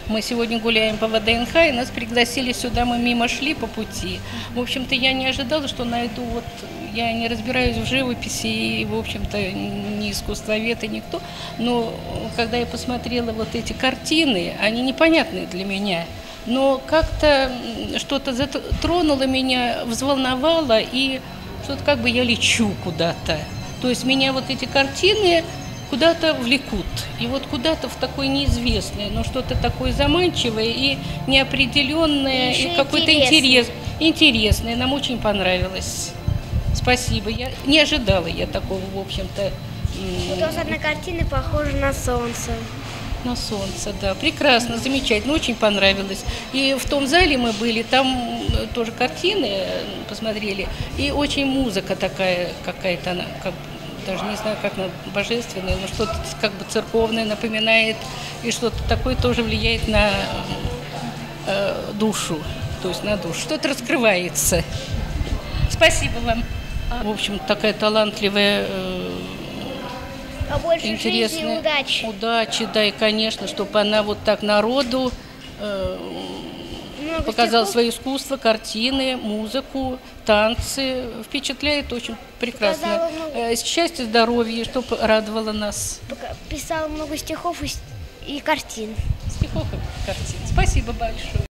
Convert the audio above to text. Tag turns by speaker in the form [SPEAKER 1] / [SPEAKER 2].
[SPEAKER 1] Мы сегодня гуляем по ВДНХ, и нас пригласили сюда, мы мимо шли по пути. В общем-то, я не ожидала, что найду вот... Я не разбираюсь в живописи, и, в общем-то, не искусствовед и никто. Но когда я посмотрела вот эти картины, они непонятные для меня. Но как-то что-то затронуло меня, взволновало, и что-то как бы я лечу куда-то. То есть меня вот эти картины куда-то влекут. И вот куда-то в такое неизвестное, но что-то такое заманчивое и неопределенное, и какой-то интересное. Нам очень понравилось. Спасибо. Я не ожидала я такого, в общем-то.
[SPEAKER 2] Вот у вас одна картина похожа на солнце.
[SPEAKER 1] На солнце, да. Прекрасно, замечательно, очень понравилось. И в том зале мы были, там тоже картины посмотрели, и очень музыка такая какая-то, она, как, даже не знаю, как она, божественная, но что-то как бы церковное напоминает, и что-то такое тоже влияет на душу, то есть на душу. Что-то раскрывается. Спасибо вам. В общем, такая талантливая, интересная, удачи, да, и, конечно, чтобы она вот так народу показала свое искусство, картины, музыку, танцы. Впечатляет очень прекрасно. Счастья, здоровья, чтобы радовало нас.
[SPEAKER 2] Писала много стихов и картин.
[SPEAKER 1] Стихов и картин. Спасибо большое.